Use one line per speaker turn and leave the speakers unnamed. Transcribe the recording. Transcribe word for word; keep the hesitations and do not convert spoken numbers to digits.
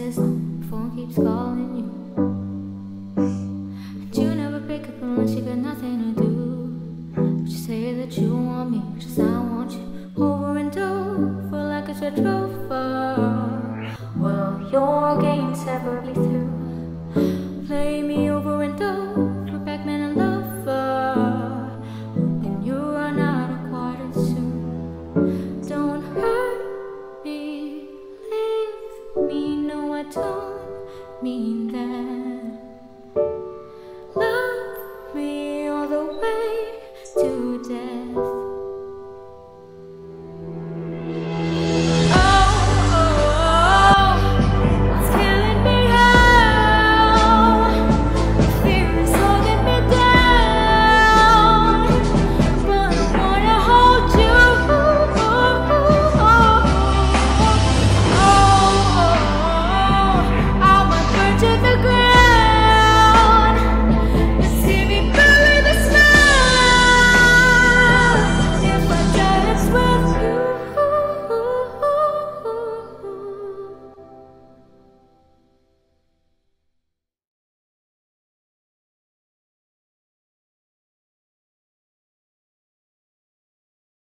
says no, phone keeps calling you, and you never pick up unless you got nothing to do. But you say that you want me, just I want you, over and over like it's a trover. Well, your game's separately through. Play me over and over, Pac-Man and Lover, hoping you run out of quarters soon. Don't hurt me, leave me, no I don't mean that.